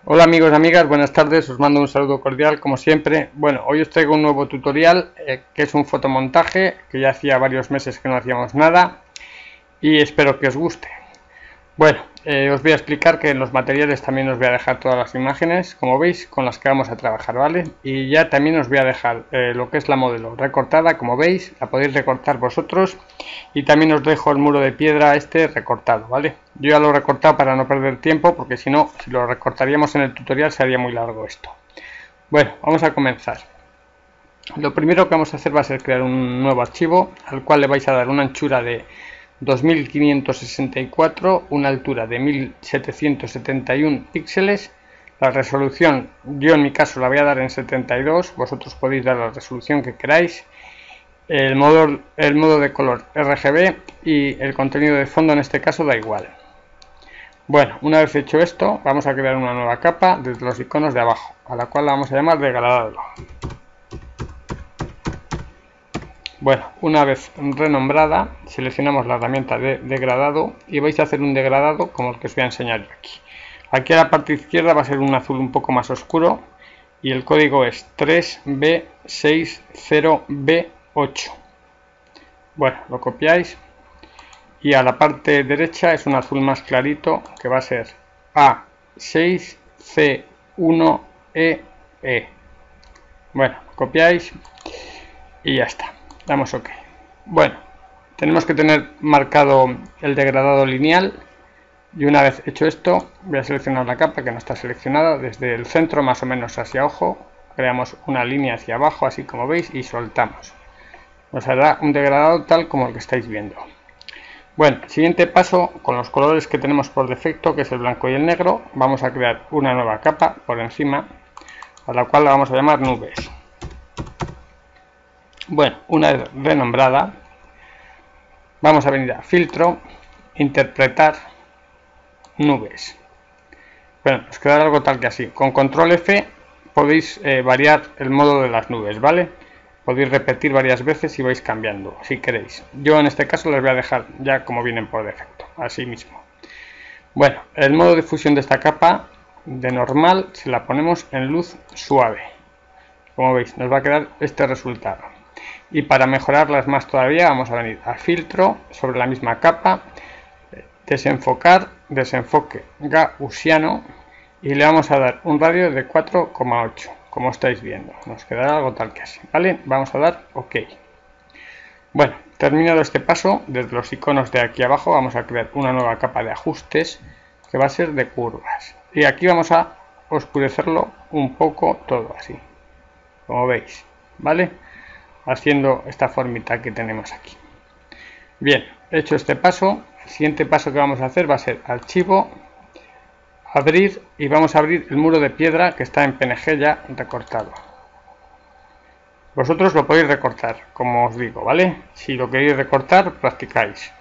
Hola amigos y amigas, buenas tardes, os mando un saludo cordial como siempre. Bueno, hoy os traigo un nuevo tutorial que es un fotomontaje, que ya hacía varios meses que no hacíamos nada y espero que os guste. Bueno, os voy a explicar que en los materiales también os voy a dejar todas las imágenes, como veis, con las que vamos a trabajar, ¿vale? Y ya también os voy a dejar lo que es la modelo recortada, como veis, la podéis recortar vosotros. Y también os dejo el muro de piedra este recortado, ¿vale? Yo ya lo he recortado para no perder tiempo, porque si no, si lo recortaríamos en el tutorial sería muy largo esto. Bueno, vamos a comenzar. Lo primero que vamos a hacer va a ser crear un nuevo archivo, al cual le vais a dar una anchura de 2564, una altura de 1771 píxeles, la resolución, yo en mi caso la voy a dar en 72, vosotros podéis dar la resolución que queráis, el modo de color RGB y el contenido de fondo en este caso da igual. Bueno, una vez hecho esto, vamos a crear una nueva capa desde los iconos de abajo, a la cual la vamos a llamar degradado. Bueno, una vez renombrada, seleccionamos la herramienta de degradado y vais a hacer un degradado como el que os voy a enseñar aquí. Aquí a la parte izquierda va a ser un azul un poco más oscuro y el código es 3B60B8. Bueno, lo copiáis y a la parte derecha es un azul más clarito que va a ser A6C1EE. Bueno, copiáis y ya está. Damos OK. Bueno, tenemos que tener marcado el degradado lineal y una vez hecho esto voy a seleccionar la capa que no está seleccionada desde el centro más o menos hacia abajo, creamos una línea hacia abajo así como veis y soltamos. Nos hará un degradado tal como el que estáis viendo. Bueno, siguiente paso, con los colores que tenemos por defecto, que es el blanco y el negro, vamos a crear una nueva capa por encima, a la cual la vamos a llamar nubes. Bueno, una vez renombrada, vamos a venir a filtro, interpretar, nubes. Bueno, os quedará algo tal que así. Con control F podéis variar el modo de las nubes, ¿vale? Podéis repetir varias veces y vais cambiando, si queréis. Yo en este caso les voy a dejar ya como vienen por defecto, así mismo. Bueno, el modo de fusión de esta capa, de normal, se la ponemos en luz suave. Como veis, nos va a quedar este resultado. Y para mejorarlas más todavía vamos a venir a filtro, sobre la misma capa, desenfocar, desenfoque gaussiano y le vamos a dar un radio de 4,8, como estáis viendo. Nos quedará algo tal que así, ¿vale? Vamos a dar OK. Bueno, terminado este paso, desde los iconos de aquí abajo vamos a crear una nueva capa de ajustes que va a ser de curvas. Y aquí vamos a oscurecerlo un poco todo así, como veis, ¿vale? Haciendo esta formita que tenemos aquí. Bien, hecho este paso, el siguiente paso que vamos a hacer va a ser archivo, abrir y vamos a abrir el muro de piedra que está en PNG ya recortado. Vosotros lo podéis recortar, como os digo, ¿vale? Si lo queréis recortar, practicáis.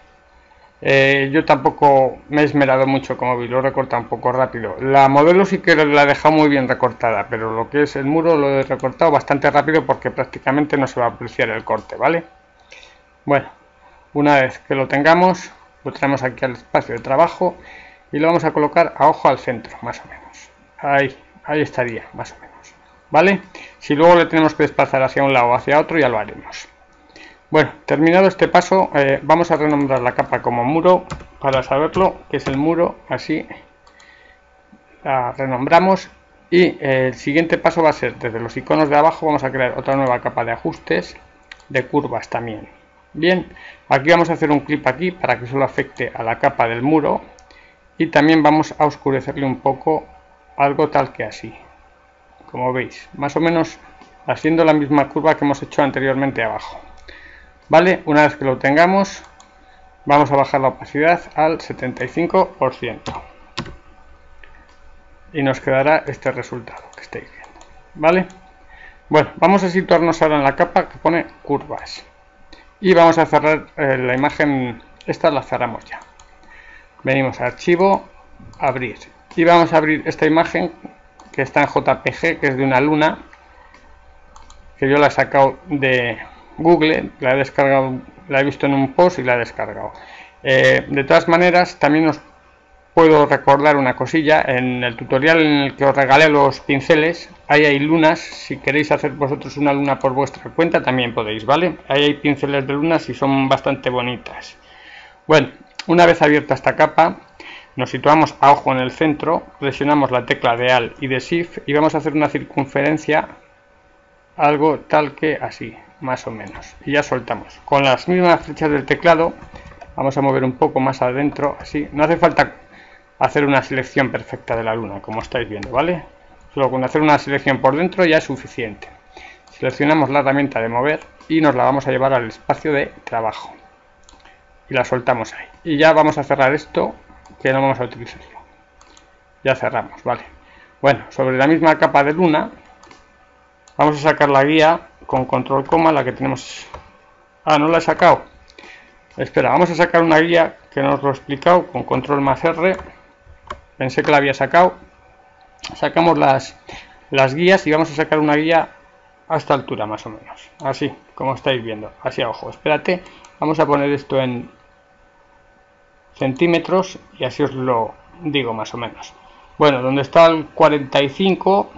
Yo tampoco me he esmerado mucho, como veis, lo he recortado un poco rápido. La modelo sí que la he dejado muy bien recortada, pero lo que es el muro lo he recortado bastante rápido porque prácticamente no se va a apreciar el corte, ¿vale? Bueno, una vez que lo tengamos, lo traemos aquí al espacio de trabajo y lo vamos a colocar a ojo al centro, más o menos. Ahí estaría, más o menos, ¿vale? Si luego le tenemos que desplazar hacia un lado o hacia otro, ya lo haremos. Bueno, terminado este paso, vamos a renombrar la capa como muro para saberlo, que es el muro, así la renombramos. Y el siguiente paso va a ser, desde los iconos de abajo vamos a crear otra nueva capa de ajustes, de curvas también. Bien, aquí vamos a hacer un clip aquí para que solo afecte a la capa del muro y también vamos a oscurecerle un poco, algo tal que así, como veis, más o menos haciendo la misma curva que hemos hecho anteriormente abajo. Vale, una vez que lo tengamos, vamos a bajar la opacidad al 75% y nos quedará este resultado que estáis viendo, ¿vale? Bueno, vamos a situarnos ahora en la capa que pone curvas y vamos a cerrar la imagen, esta la cerramos ya. Venimos a archivo, abrir y vamos a abrir esta imagen que está en JPG, que es de una luna, que yo la he sacado de Google, la he descargado, la he visto en un post y la he descargado. De todas maneras, también os puedo recordar una cosilla. En el tutorial en el que os regalé los pinceles, ahí hay lunas. Si queréis hacer vosotros una luna por vuestra cuenta, también podéis, ¿vale? Ahí hay pinceles de lunas y son bastante bonitas. Bueno, una vez abierta esta capa, nos situamos a ojo en el centro, presionamos la tecla de Alt y de Shift y vamos a hacer una circunferencia, algo tal que así, más o menos. Y ya soltamos. Con las mismas flechas del teclado, vamos a mover un poco más adentro, así. No hace falta hacer una selección perfecta de la luna, como estáis viendo, ¿vale? Solo con hacer una selección por dentro ya es suficiente. Seleccionamos la herramienta de mover y nos la vamos a llevar al espacio de trabajo. Y la soltamos ahí. Y ya vamos a cerrar esto, que no vamos a utilizarlo. Ya cerramos, ¿vale? Bueno, sobre la misma capa de luna, vamos a sacar la guía con control coma, la que tenemos... Ah, no la he sacado. Espera, vamos a sacar una guía que no os lo he explicado con control más R. Pensé que la había sacado. Sacamos las guías y vamos a sacar una guía a esta altura más o menos. Así, como estáis viendo. Así a ojo. Espérate, vamos a poner esto en centímetros y así os lo digo más o menos. Bueno, donde está el 45,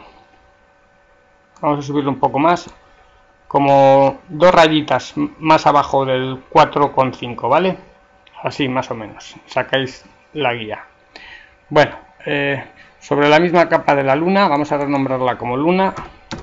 vamos a subirlo un poco más. Como 2 rayitas más abajo del 4,5, ¿vale? Así más o menos. Sacáis la guía. Bueno, sobre la misma capa de la luna, vamos a renombrarla como luna.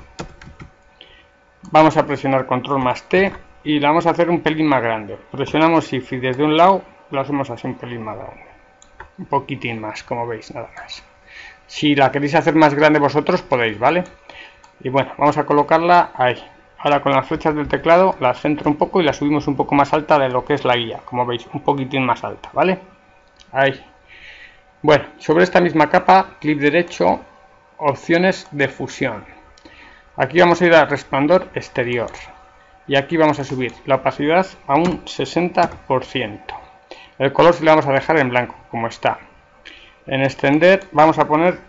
Vamos a presionar control más T y la vamos a hacer un pelín más grande. Presionamos Shift y desde un lado lo hacemos así un pelín más grande. Un poquitín más, como veis, nada más. Si la queréis hacer más grande vosotros, podéis, ¿vale? Y bueno, vamos a colocarla ahí. Ahora con las flechas del teclado la centro un poco y la subimos un poco más alta de lo que es la guía. Como veis, un poquitín más alta, ¿vale? Ahí. Bueno, sobre esta misma capa, clic derecho, opciones de fusión. Aquí vamos a ir a resplandor exterior. Y aquí vamos a subir la opacidad a un 60%. El color se lo vamos a dejar en blanco, como está. En extender vamos a poner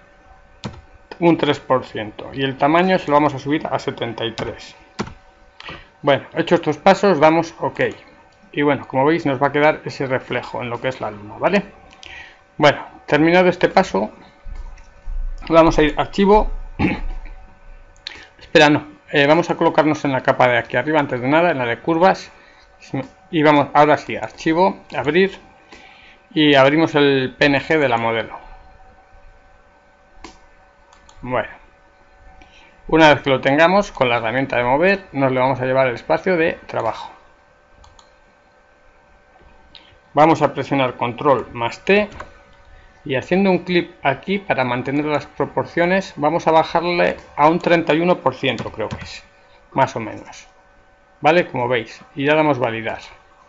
un 3%. Y el tamaño se lo vamos a subir a 73. Bueno, hecho estos pasos, damos OK. Y bueno, como veis, nos va a quedar ese reflejo en lo que es la luna, ¿vale? Bueno, terminado este paso, vamos a ir a archivo. Espera, no. Vamos a colocarnos en la capa de aquí arriba, antes de nada, en la de curvas. Y vamos, ahora sí, archivo, abrir. Y abrimos el PNG de la modelo. Bueno. Una vez que lo tengamos, con la herramienta de mover, nos le vamos a llevar al espacio de trabajo. Vamos a presionar control más T. Y haciendo un clic aquí para mantener las proporciones, vamos a bajarle a un 31%, creo que es, más o menos. ¿Vale? Como veis. Y ya damos validar.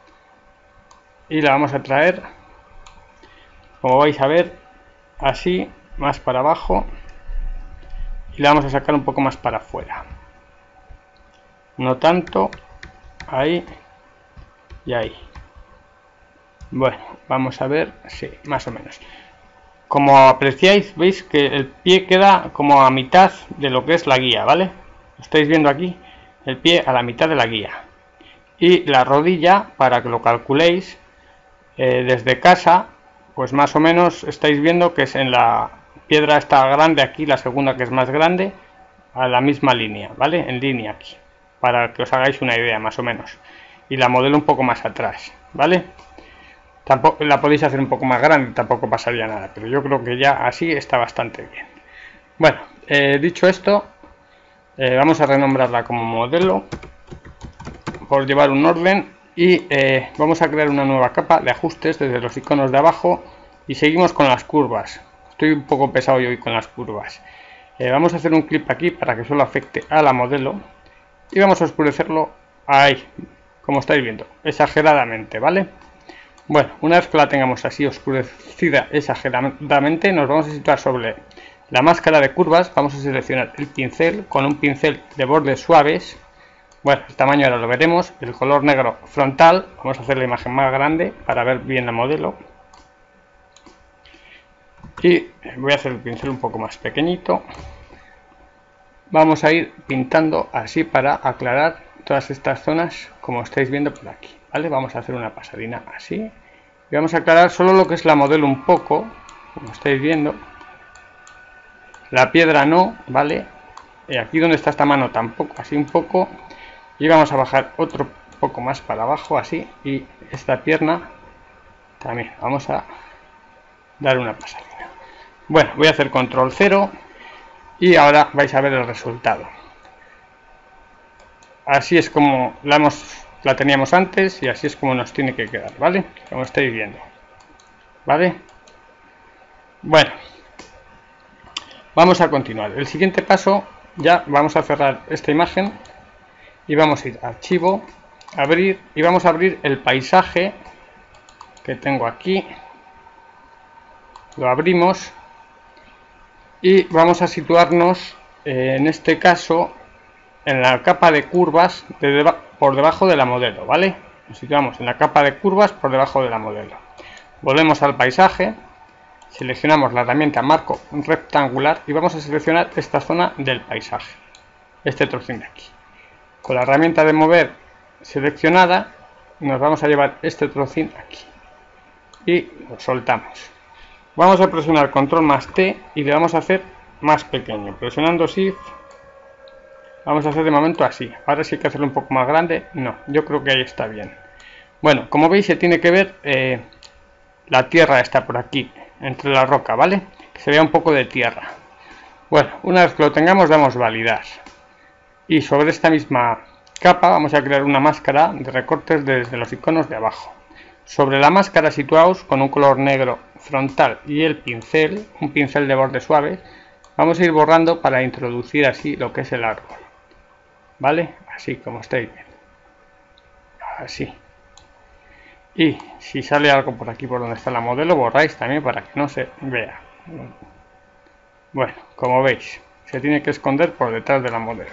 Y la vamos a traer, como vais a ver, así, más para abajo. Y la vamos a sacar un poco más para afuera. No tanto. Ahí. Y ahí. Bueno, vamos a ver. Sí, más o menos. Como apreciáis, veis que el pie queda como a mitad de lo que es la guía, ¿vale? Estáis viendo aquí el pie a la mitad de la guía. Y la rodilla, para que lo calculéis, desde casa, pues más o menos estáis viendo que es en la piedra esta grande aquí, la segunda que es más grande, a la misma línea, ¿vale? En línea aquí, para que os hagáis una idea más o menos. Y la modelo un poco más atrás, ¿vale? Tampoco la podéis hacer un poco más grande, tampoco pasaría nada, pero yo creo que ya así está bastante bien. Bueno, dicho esto, vamos a renombrarla como modelo, por llevar un orden, y vamos a crear una nueva capa de ajustes desde los iconos de abajo, y seguimos con las curvas. Estoy un poco pesado hoy con las curvas. Vamos a hacer un clip aquí para que solo afecte a la modelo, y vamos a oscurecerlo ahí, como estáis viendo, exageradamente, ¿vale? Bueno, una vez que la tengamos así oscurecida exageradamente, nos vamos a situar sobre la máscara de curvas. Vamos a seleccionar el pincel con un pincel de bordes suaves. Bueno, el tamaño ahora lo veremos. El color negro frontal. Vamos a hacer la imagen más grande para ver bien la modelo. Y voy a hacer el pincel un poco más pequeñito. Vamos a ir pintando así para aclarar todas estas zonas, como estáis viendo por aquí. ¿Vale? Vamos a hacer una pasadina así y vamos a aclarar solo lo que es la modelo un poco, como estáis viendo. La piedra no, ¿vale? Y aquí donde está esta mano tampoco, así un poco. Y vamos a bajar otro poco más para abajo, así. Y esta pierna también. Vamos a dar una pasadita. Bueno, voy a hacer control 0. Y ahora vais a ver el resultado. Así es como la teníamos antes y así es como nos tiene que quedar, ¿vale? Como estáis viendo. ¿Vale? Bueno. Vamos a continuar. El siguiente paso, ya vamos a cerrar esta imagen y vamos a ir a archivo, abrir, y vamos a abrir el paisaje que tengo aquí. Lo abrimos y vamos a situarnos, en este caso, en la capa de curvas por debajo de la modelo, ¿vale? Nos situamos en la capa de curvas por debajo de la modelo. Volvemos al paisaje. Seleccionamos la herramienta marco rectangular y vamos a seleccionar esta zona del paisaje, este trocín de aquí. Con la herramienta de mover seleccionada nos vamos a llevar este trocín aquí y lo soltamos. Vamos a presionar control más T y le vamos a hacer más pequeño. Presionando Shift vamos a hacer de momento así. Ahora sí hay que hacerlo un poco más grande. No, yo creo que ahí está bien. Bueno, como veis se tiene que ver, la tierra está por aquí entre la roca, ¿vale? Que se vea un poco de tierra. Bueno, una vez que lo tengamos damos validar y sobre esta misma capa vamos a crear una máscara de recortes desde los iconos de abajo. Sobre la máscara situaos con un color negro frontal y el pincel, un pincel de borde suave, vamos a ir borrando para introducir así lo que es el árbol, ¿vale? Así como estáis viendo, así. Y si sale algo por aquí por donde está la modelo, borráis también para que no se vea. Bueno, como veis, se tiene que esconder por detrás de la modelo.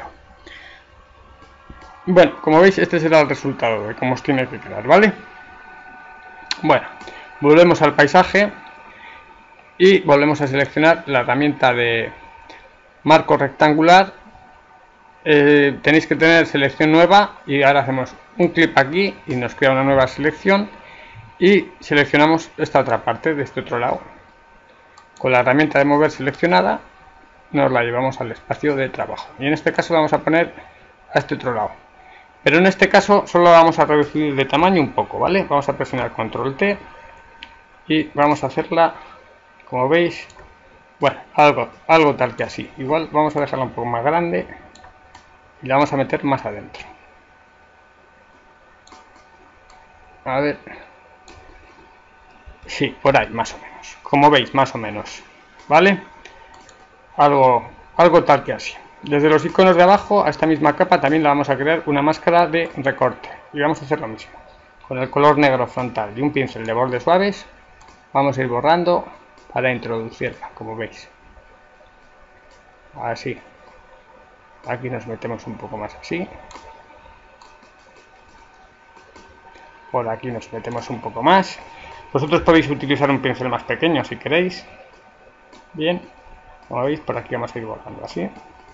Bueno, como veis, este será el resultado de cómo os tiene que quedar, ¿vale? Bueno, volvemos al paisaje y volvemos a seleccionar la herramienta de marco rectangular. Tenéis que tener selección nueva y ahora hacemos un clic aquí y nos crea una nueva selección y seleccionamos esta otra parte de este otro lado. Con la herramienta de mover seleccionada nos la llevamos al espacio de trabajo y en este caso vamos a poner a este otro lado, pero en este caso solo vamos a reducir de tamaño un poco, ¿vale? Vamos a presionar control T y vamos a hacerla, como veis, bueno, algo tal que así. Igual vamos a dejarla un poco más grande y la vamos a meter más adentro. A ver, sí, por ahí más o menos, como veis, más o menos, ¿vale? Algo tal que así. Desde los iconos de abajo a esta misma capa también la vamos a crear una máscara de recorte y vamos a hacer lo mismo con el color negro frontal y un pincel de bordes suaves. Vamos a ir borrando para introducirla, como veis, así. Aquí nos metemos un poco más así. Por aquí nos metemos un poco más. Vosotros podéis utilizar un pincel más pequeño si queréis. Bien, como veis, por aquí vamos a ir borrando así.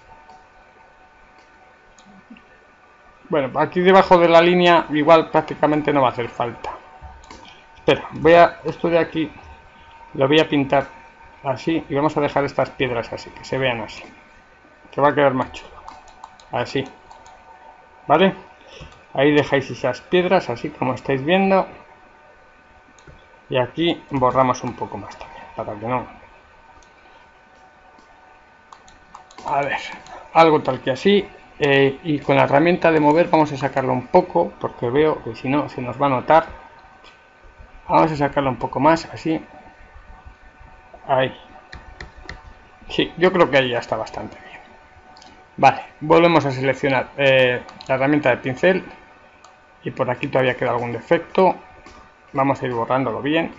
Bueno, aquí debajo de la línea igual prácticamente no va a hacer falta. Espera, esto de aquí lo voy a pintar así y vamos a dejar estas piedras así, que se vean así. Que va a quedar más chulo. Así, ¿vale? Ahí dejáis esas piedras así como estáis viendo y aquí borramos un poco más también para que no, a ver, algo tal que así. Y con la herramienta de mover vamos a sacarlo un poco porque veo que si no se nos va a notar. Vamos a sacarlo un poco más así, ahí. Sí, yo creo que ahí ya está bastante bien. Vale, volvemos a seleccionar la herramienta de pincel y por aquí todavía queda algún defecto. Vamos a ir borrándolo bien.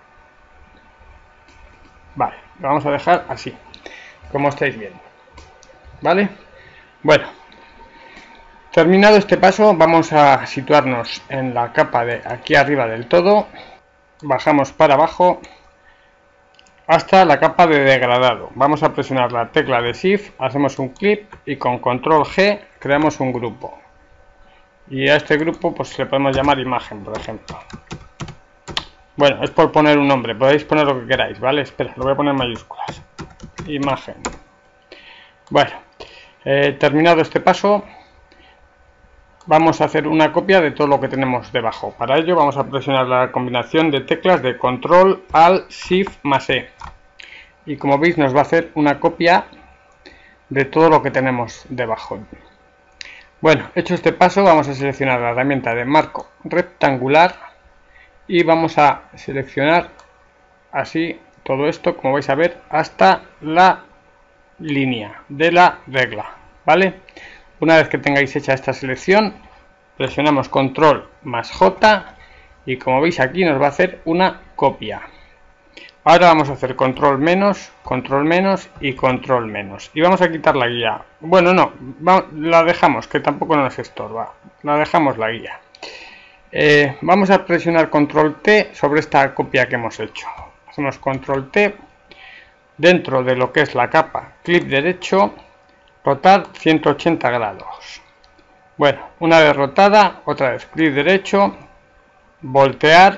Vale, lo vamos a dejar así, como estáis viendo. Vale, bueno, terminado este paso vamos a situarnos en la capa de aquí arriba del todo. Bajamos para abajo hasta la capa de degradado. Vamos a presionar la tecla de Shift, hacemos un clic y con control G creamos un grupo. Y a este grupo pues le podemos llamar imagen, por ejemplo. Bueno, es por poner un nombre, podéis poner lo que queráis, ¿vale? Espera, lo voy a poner en mayúsculas. Imagen. Bueno, terminado este paso, vamos a hacer una copia de todo lo que tenemos debajo. Para ello vamos a presionar la combinación de teclas de Control, Alt, Shift más E. Y como veis nos va a hacer una copia de todo lo que tenemos debajo. Bueno, hecho este paso, vamos a seleccionar la herramienta de marco rectangular y vamos a seleccionar así todo esto, como vais a ver, hasta la línea de la regla, ¿vale? Una vez que tengáis hecha esta selección, presionamos Control más J y como veis aquí nos va a hacer una copia. Ahora vamos a hacer control menos y control menos. Y vamos a quitar la guía. Bueno, no, la dejamos, que tampoco nos estorba. La dejamos la guía. Vamos a presionar control T sobre esta copia que hemos hecho. Hacemos control T. Dentro de lo que es la capa, clic derecho, rotar 180 grados. Bueno, una vez rotada, otra vez clic derecho, voltear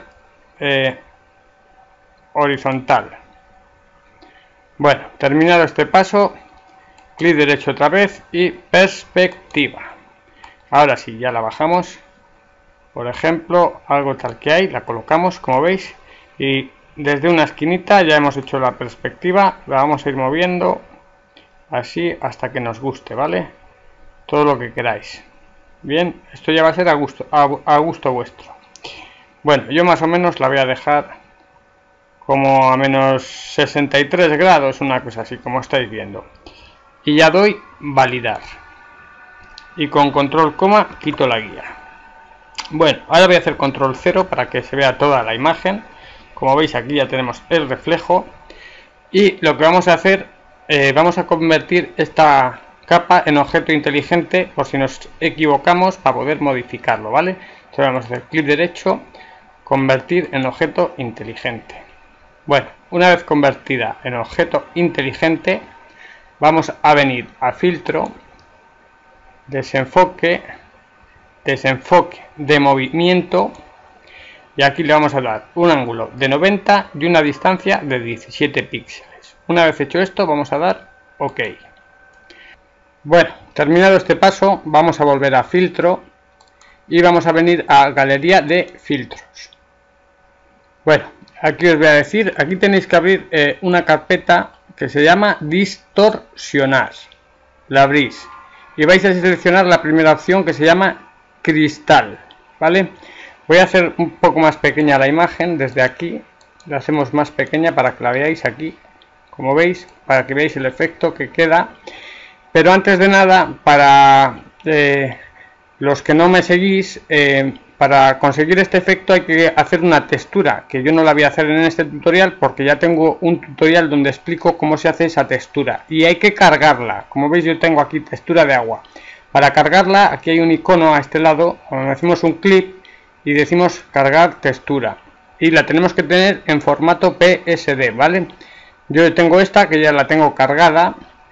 horizontal. Bueno, terminado este paso, clic derecho otra vez y perspectiva. Ahora sí, ya la bajamos. Por ejemplo, algo tal que hay, la colocamos como veis y desde una esquinita ya hemos hecho la perspectiva, la vamos a ir moviendo así hasta que nos guste, ¿vale? Todo lo que queráis. Bien, esto ya va a ser a gusto vuestro. Bueno, yo más o menos la voy a dejar como a menos 63 grados, una cosa así, como estáis viendo. Y ya doy validar. Y con control coma quito la guía. Bueno, ahora voy a hacer control 0 para que se vea toda la imagen. Como veis aquí ya tenemos el reflejo. Y lo que vamos a hacer, vamos a convertir esta capa en objeto inteligente por si nos equivocamos para poder modificarlo, ¿vale? Entonces vamos a hacer clic derecho, convertir en objeto inteligente. Bueno, una vez convertida en objeto inteligente, vamos a venir a filtro, desenfoque de movimiento y aquí le vamos a dar un ángulo de 90 y una distancia de 17 píxeles. Una vez hecho esto, vamos a dar OK. Bueno, terminado este paso, vamos a volver a filtro y vamos a venir a galería de filtros. Bueno, aquí os voy a decir, aquí tenéis que abrir una carpeta que se llama distorsionar. La abrís y vais a seleccionar la primera opción que se llama cristal, ¿vale? Voy a hacer un poco más pequeña la imagen desde aquí, la hacemos más pequeña para que la veáis aquí, como veis, para que veáis el efecto que queda. Pero antes de nada, para los que no me seguís, para conseguir este efecto hay que hacer una textura, que yo no la voy a hacer en este tutorial porque ya tengo un tutorial donde explico cómo se hace esa textura. Y hay que cargarla, como veis yo tengo aquí textura de agua. Para cargarla, aquí hay un icono a este lado, donde hacemos un clic y decimos cargar textura. Y la tenemos que tener en formato PSD, ¿vale? Yo tengo esta que ya la tengo cargada,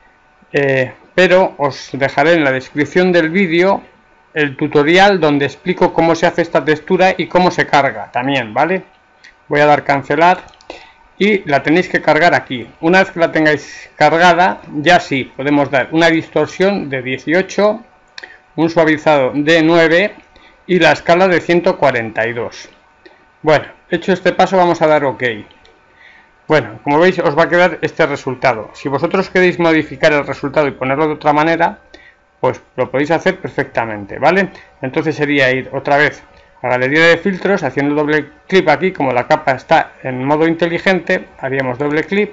pero os dejaré en la descripción del vídeo el tutorial donde explico cómo se hace esta textura y cómo se carga también, ¿vale? Voy a dar cancelar y la tenéis que cargar aquí. Una vez que la tengáis cargada, ya sí, podemos dar una distorsión de 18, un suavizado de 9 y la escala de 142. Bueno, hecho este paso vamos a dar OK. Bueno, como veis os va a quedar este resultado. Si vosotros queréis modificar el resultado y ponerlo de otra manera, pues lo podéis hacer perfectamente, ¿vale? Entonces sería ir otra vez a galería de filtros, haciendo doble clic aquí, como la capa está en modo inteligente, haríamos doble clic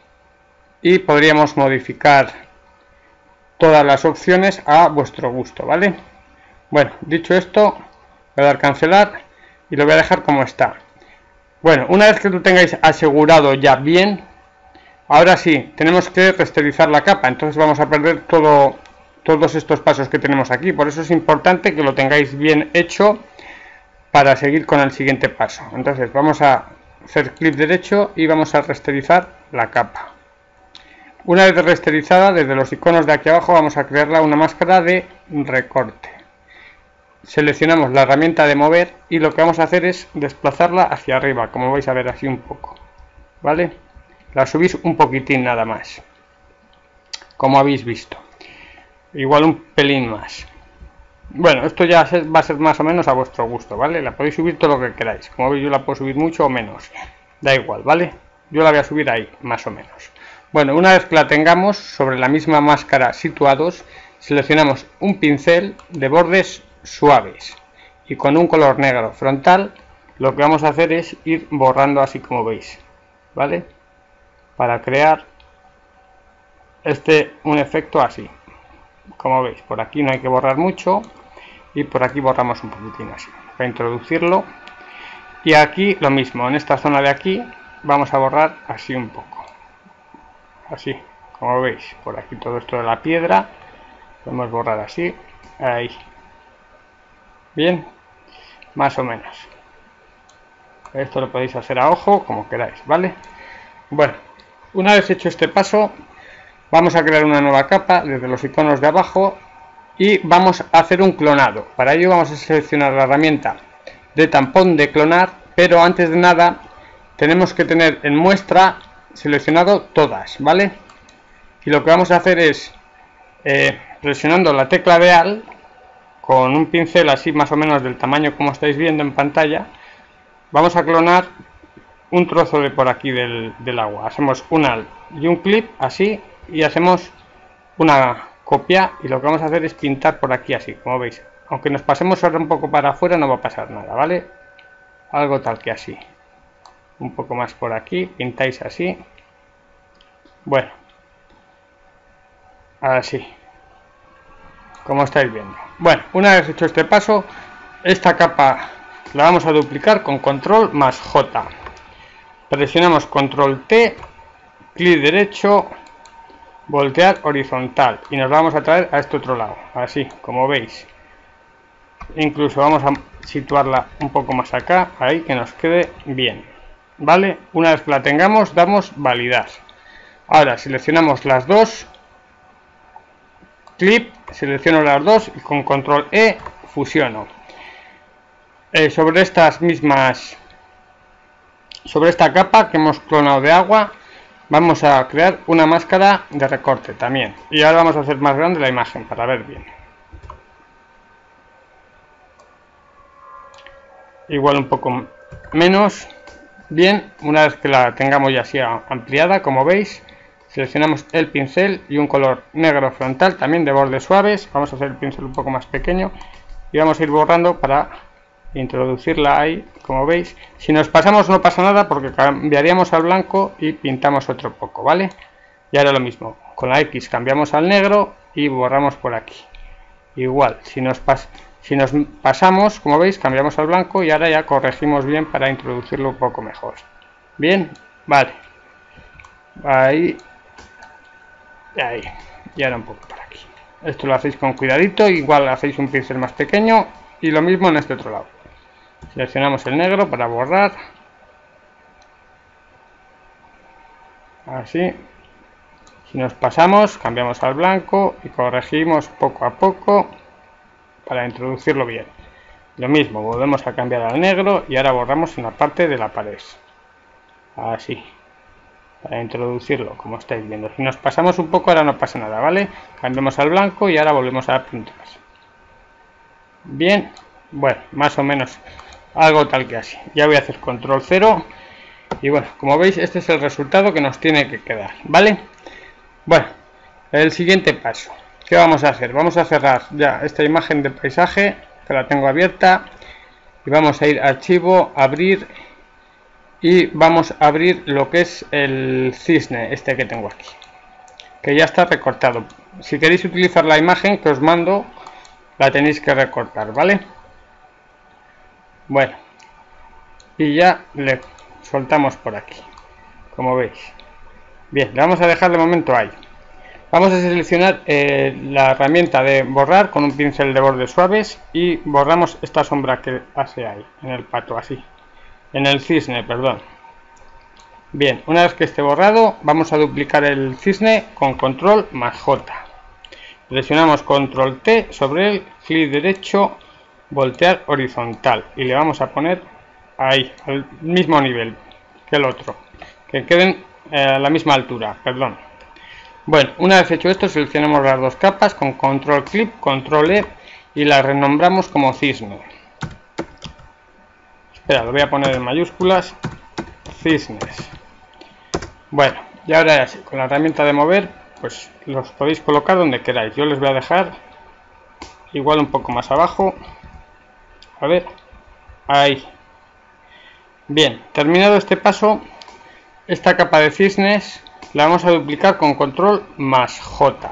y podríamos modificar todas las opciones a vuestro gusto, ¿vale? Bueno, dicho esto, voy a dar cancelar y lo voy a dejar como está. Bueno, una vez que lo tengáis asegurado ya bien, ahora sí, tenemos que resterilizar la capa, entonces vamos a perder todos estos pasos que tenemos aquí. Por eso es importante que lo tengáis bien hecho para seguir con el siguiente paso. Entonces vamos a hacer clic derecho y vamos a resterilizar la capa. Una vez resterilizada, desde los iconos de aquí abajo vamos a crearla una máscara de recorte seleccionamos la herramienta de mover y lo que vamos a hacer es desplazarla hacia arriba, como vais a ver así un poco, ¿vale? La subís un poquitín nada más, como habéis visto, igual un pelín más. Bueno, esto ya va a ser más o menos a vuestro gusto, ¿vale? La podéis subir todo lo que queráis, como veis yo la puedo subir mucho o menos, da igual, ¿vale? Yo la voy a subir ahí, más o menos. Bueno, una vez que la tengamos sobre la misma máscara situados, seleccionamos un pincel de bordes suaves y con un color negro frontal lo que vamos a hacer es ir borrando así como veis, ¿vale? Para crear un efecto así, como veis. Por aquí no hay que borrar mucho y por aquí borramos un poquitín así para introducirlo, y aquí lo mismo, en esta zona de aquí vamos a borrar así un poco, así como veis. Por aquí todo esto de la piedra podemos borrar así, ahí. Bien, más o menos. Esto lo podéis hacer a ojo, como queráis, ¿vale? Bueno, una vez hecho este paso, vamos a crear una nueva capa desde los iconos de abajo y vamos a hacer un clonado. Para ello vamos a seleccionar la herramienta de tampón de clonar, pero antes de nada tenemos que tener en muestra seleccionado todas, ¿vale? Y lo que vamos a hacer es, presionando la tecla de Alt, con un pincel así más o menos del tamaño como estáis viendo en pantalla, vamos a clonar un trozo de por aquí del agua. Hacemos un Alt y un clip así y hacemos una copia, y lo que vamos a hacer es pintar por aquí así, como veis. Aunque nos pasemos ahora un poco para afuera no va a pasar nada, ¿vale? Algo tal que así. Un poco más por aquí, pintáis así. Bueno, así, como estáis viendo. Bueno, una vez hecho este paso, esta capa la vamos a duplicar con control más J. Presionamos control T, clic derecho, voltear horizontal y nos vamos a traer a este otro lado, así como veis. Incluso vamos a situarla un poco más acá, ahí, que nos quede bien, ¿vale? Una vez que la tengamos, damos validar. Ahora seleccionamos las dos, clip, selecciono las dos y con control E fusiono. Sobre estas mismas, sobre esta capa que hemos clonado de agua, vamos a crear una máscara de recorte también. Y ahora vamos a hacer más grande la imagen para ver bien. Igual un poco menos. Bien, una vez que la tengamos ya así ampliada, como veis, seleccionamos el pincel y un color negro frontal también de bordes suaves. Vamos a hacer el pincel un poco más pequeño y vamos a ir borrando para introducirla ahí, como veis. Si nos pasamos no pasa nada porque cambiaríamos al blanco y pintamos otro poco, ¿vale? Y ahora lo mismo, con la X cambiamos al negro y borramos por aquí. Igual, si nos pasamos, como veis, cambiamos al blanco y ahora ya corregimos bien para introducirlo un poco mejor. Bien, vale. Ahí. Y ahí. Y ahora un poco por aquí. Esto lo hacéis con cuidadito, igual hacéis un pincel más pequeño y lo mismo en este otro lado. Seleccionamos el negro para borrar. Así. Si nos pasamos, cambiamos al blanco y corregimos poco a poco para introducirlo bien. Lo mismo, volvemos a cambiar al negro y ahora borramos en la parte de la pared. Así. Para introducirlo, como estáis viendo. Si nos pasamos un poco, ahora no pasa nada, ¿vale? Cambiamos al blanco y ahora volvemos a pintar. Bien. Bueno, más o menos algo tal que así. Ya voy a hacer control 0 y bueno, como veis este es el resultado que nos tiene que quedar, ¿vale? Bueno, el siguiente paso, ¿qué vamos a hacer? Vamos a cerrar ya esta imagen de paisaje, que la tengo abierta, y vamos a ir a archivo, abrir, y vamos a abrir lo que es el cisne, este que tengo aquí, que ya está recortado. Si queréis utilizar la imagen que os mando, la tenéis que recortar, ¿vale? Bueno, y ya le soltamos por aquí, como veis. Bien, le vamos a dejar de momento ahí. Vamos a seleccionar la herramienta de borrar con un pincel de bordes suaves y borramos esta sombra que hace ahí, en el pato, así. En el cisne, perdón. Bien, una vez que esté borrado, vamos a duplicar el cisne con control más J. Presionamos control T sobre él, clic derecho, voltear horizontal y le vamos a poner ahí, al mismo nivel que el otro, que queden a la misma altura, perdón. Bueno, una vez hecho esto, seleccionamos las dos capas con control clip, control E y las renombramos como cisne. Espera, lo voy a poner en mayúsculas, cisnes. Bueno, y ahora ya sí, con la herramienta de mover, pues los podéis colocar donde queráis. Yo les voy a dejar igual un poco más abajo. A ver, ahí. Bien, terminado este paso, esta capa de cisnes la vamos a duplicar con control más J.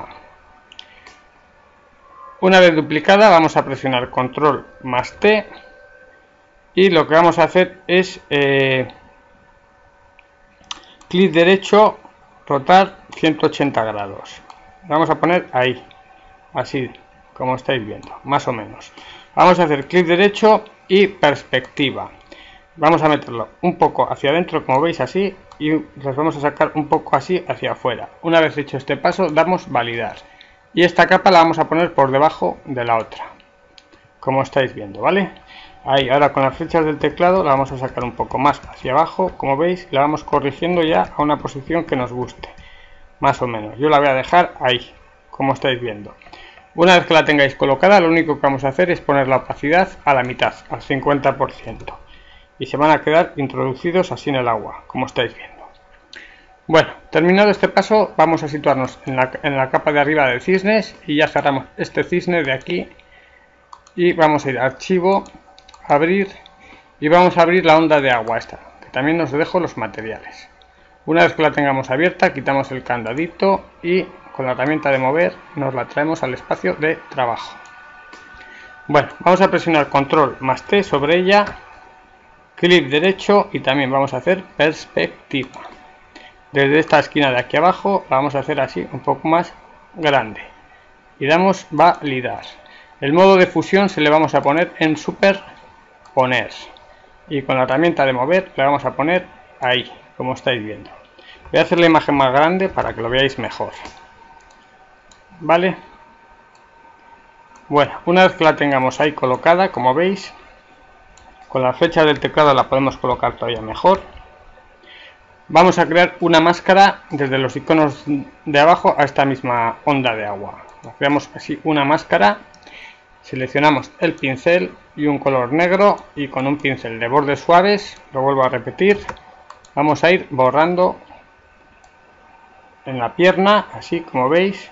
Una vez duplicada vamos a presionar control más T y lo que vamos a hacer es clic derecho, rotar 180 grados. Vamos a poner ahí, así como estáis viendo, más o menos. Vamos a hacer clic derecho y perspectiva. Vamos a meterlo un poco hacia adentro, como veis, así, y los vamos a sacar un poco así hacia afuera. Una vez hecho este paso, damos validar. Y esta capa la vamos a poner por debajo de la otra, como estáis viendo, ¿vale? Ahí, ahora con las flechas del teclado la vamos a sacar un poco más hacia abajo, como veis, la vamos corrigiendo ya a una posición que nos guste, más o menos. Yo la voy a dejar ahí, como estáis viendo. Una vez que la tengáis colocada, lo único que vamos a hacer es poner la opacidad a la mitad, al 50%. Y se van a quedar introducidos así en el agua, como estáis viendo. Bueno, terminado este paso, vamos a situarnos en la capa de arriba de cisnes y ya cerramos este cisne de aquí. Y vamos a ir a archivo, abrir, y vamos a abrir la onda de agua esta, que también nos dejo los materiales. Una vez que la tengamos abierta, quitamos el candadito y con la herramienta de mover nos la traemos al espacio de trabajo. Bueno, vamos a presionar control más T sobre ella, clic derecho y también vamos a hacer perspectiva. Desde esta esquina de aquí abajo la vamos a hacer así un poco más grande y damos validar. El modo de fusión se le vamos a poner en superponer y con la herramienta de mover le vamos a poner ahí, como estáis viendo. Voy a hacer la imagen más grande para que lo veáis mejor, ¿vale? Bueno, una vez que la tengamos ahí colocada, como veis, con la flecha del teclado la podemos colocar todavía mejor. Vamos a crear una máscara desde los iconos de abajo a esta misma onda de agua. Creamos así una máscara, seleccionamos el pincel y un color negro y con un pincel de bordes suaves, lo vuelvo a repetir, vamos a ir borrando en la pierna, así como veis,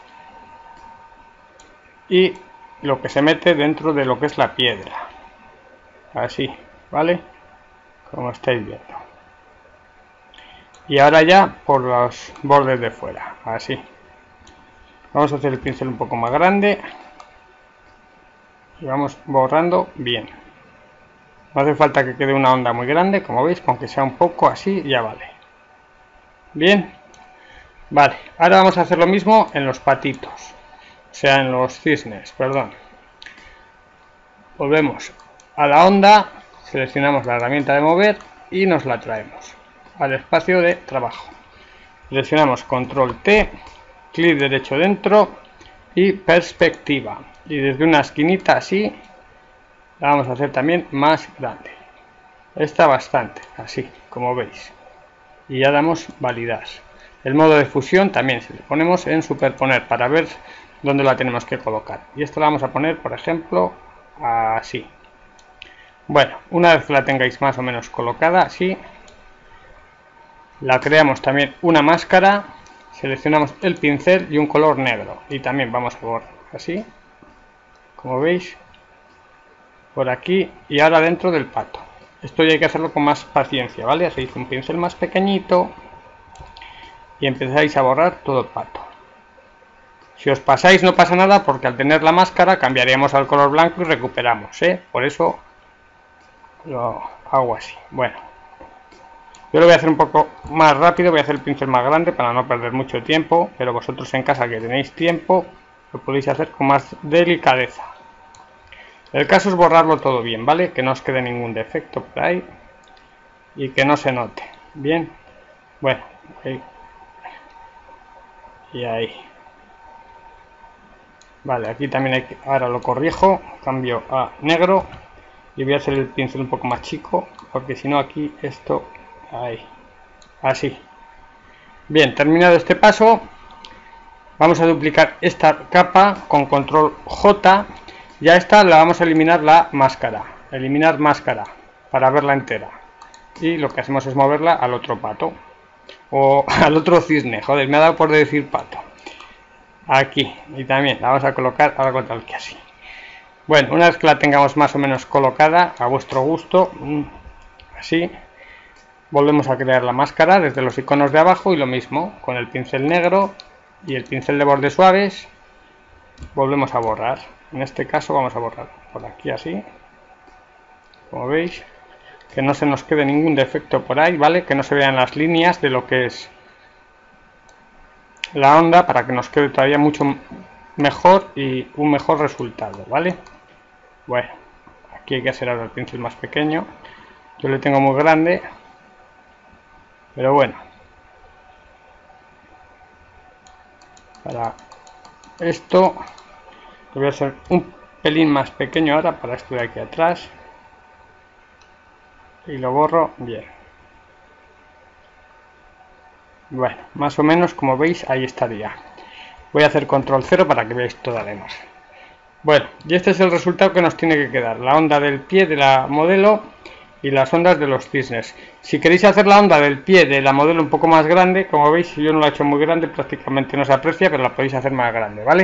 y lo que se mete dentro de lo que es la piedra, así, ¿vale? Como estáis viendo. Y ahora ya por los bordes de fuera, así. Vamos a hacer el pincel un poco más grande y vamos borrando bien. No hace falta que quede una onda muy grande, como veis, con que sea un poco así ya vale. Bien, vale. Ahora vamos a hacer lo mismo en los patitos, o sea, en los cisnes, perdón. Volvemos a la onda, seleccionamos la herramienta de mover y nos la traemos al espacio de trabajo. Seleccionamos control T, clic derecho dentro y perspectiva. Y desde una esquinita así, la vamos a hacer también más grande. Esta bastante, así como veis. Y ya damos validar. El modo de fusión también se le ponemos en superponer para ver dónde la tenemos que colocar. Y esta la vamos a poner, por ejemplo, así. Bueno, una vez que la tengáis más o menos colocada así, la creamos también una máscara, seleccionamos el pincel y un color negro y también vamos a borrar así, como veis, por aquí y ahora dentro del pato. Esto ya hay que hacerlo con más paciencia, ¿vale? Hacéis un pincel más pequeñito y empezáis a borrar todo el pato. Si os pasáis no pasa nada porque al tener la máscara cambiaríamos al color blanco y recuperamos, ¿eh? Por eso lo hago así. Bueno. Yo lo voy a hacer un poco más rápido, voy a hacer el pincel más grande para no perder mucho tiempo, pero vosotros en casa que tenéis tiempo, lo podéis hacer con más delicadeza. El caso es borrarlo todo bien, ¿vale? Que no os quede ningún defecto por ahí y que no se note. Bien, bueno, ahí. Y ahí. Vale, aquí también hay que, ahora lo corrijo, cambio a negro y voy a hacer el pincel un poco más chico, porque si no aquí esto, ahí, así. Bien, terminado este paso, vamos a duplicar esta capa con control J y a esta la vamos a eliminar la máscara, eliminar máscara para verla entera. Y lo que hacemos es moverla al otro pato, o al otro cisne, joder, me ha dado por decir pato. Aquí, y también la vamos a colocar algo tal que así. Bueno, una vez que la tengamos más o menos colocada a vuestro gusto, así, volvemos a crear la máscara desde los iconos de abajo y lo mismo, con el pincel negro y el pincel de bordes suaves, volvemos a borrar. En este caso vamos a borrar por aquí así, como veis, que no se nos quede ningún defecto por ahí, ¿vale? Que no se vean las líneas de lo que es la onda, para que nos quede todavía mucho mejor y un mejor resultado, ¿vale? Bueno, aquí hay que hacer ahora el pincel más pequeño, yo le tengo muy grande, pero bueno, para esto lo voy a hacer un pelín más pequeño ahora, para esto de aquí atrás, y lo borro bien. Bueno, más o menos como veis ahí estaría. Voy a hacer control 0 para que veáis toda la imagen. Bueno, y este es el resultado que nos tiene que quedar, la onda del pie de la modelo y las ondas de los cisnes. Si queréis hacer la onda del pie de la modelo un poco más grande, como veis yo no la he hecho muy grande, prácticamente no se aprecia, pero la podéis hacer más grande, ¿vale?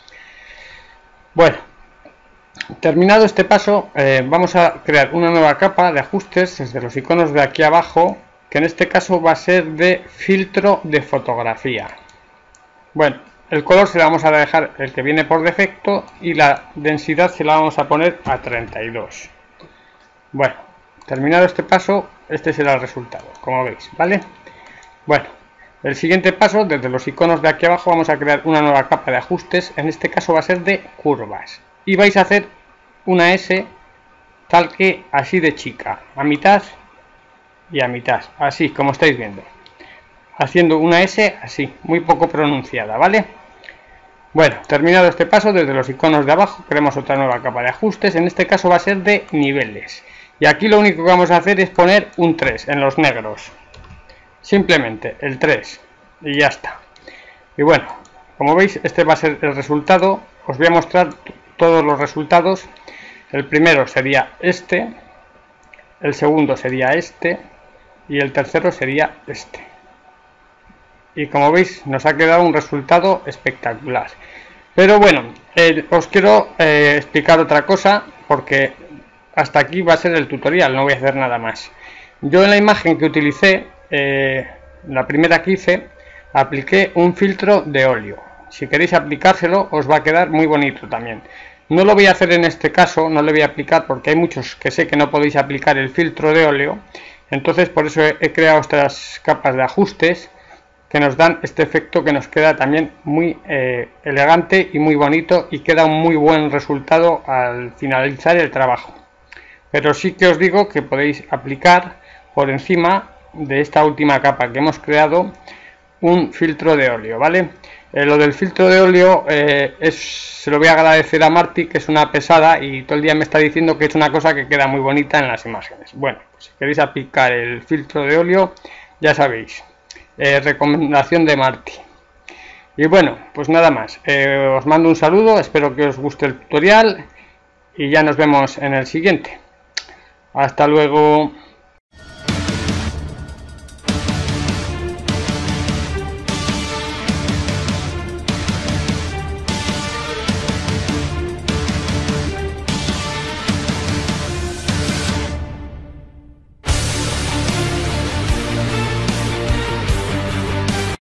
Bueno, terminado este paso, vamos a crear una nueva capa de ajustes desde los iconos de aquí abajo, que en este caso va a ser de filtro de fotografía. Bueno, el color se lo vamos a dejar el que viene por defecto y la densidad se la vamos a poner a 32. Bueno, terminado este paso, este será el resultado, como veis, ¿vale? Bueno, el siguiente paso, desde los iconos de aquí abajo vamos a crear una nueva capa de ajustes, en este caso va a ser de curvas. Y vais a hacer una S tal que así de chica, a mitad y a mitad, así como estáis viendo, haciendo una S así, muy poco pronunciada, ¿vale? Bueno, terminado este paso, desde los iconos de abajo creamos otra nueva capa de ajustes, en este caso va a ser de niveles, y aquí lo único que vamos a hacer es poner un 3 en los negros, simplemente el 3, y ya está. Y bueno, como veis, este va a ser el resultado. Os voy a mostrar todos los resultados. El primero sería este, el segundo sería este, y el tercero sería este. Y como veis nos ha quedado un resultado espectacular. Pero bueno, os quiero explicar otra cosa, porque hasta aquí va a ser el tutorial, no voy a hacer nada más. Yo en la imagen que utilicé, la primera que hice, apliqué un filtro de óleo. Si queréis aplicárselo os va a quedar muy bonito también. No lo voy a hacer en este caso, no le voy a aplicar porque hay muchos que sé que no podéis aplicar el filtro de óleo. Entonces por eso he creado estas capas de ajustes que nos dan este efecto que nos queda también muy elegante y muy bonito, y queda un muy buen resultado al finalizar el trabajo. Pero sí que os digo que podéis aplicar por encima de esta última capa que hemos creado un filtro de óleo, ¿vale? Lo del filtro de óleo se lo voy a agradecer a Marti, que es una pesada y todo el día me está diciendo que es una cosa que queda muy bonita en las imágenes. Bueno, pues si queréis aplicar el filtro de óleo, ya sabéis, recomendación de Marti. Y bueno, pues nada más, os mando un saludo, espero que os guste el tutorial y ya nos vemos en el siguiente. Hasta luego.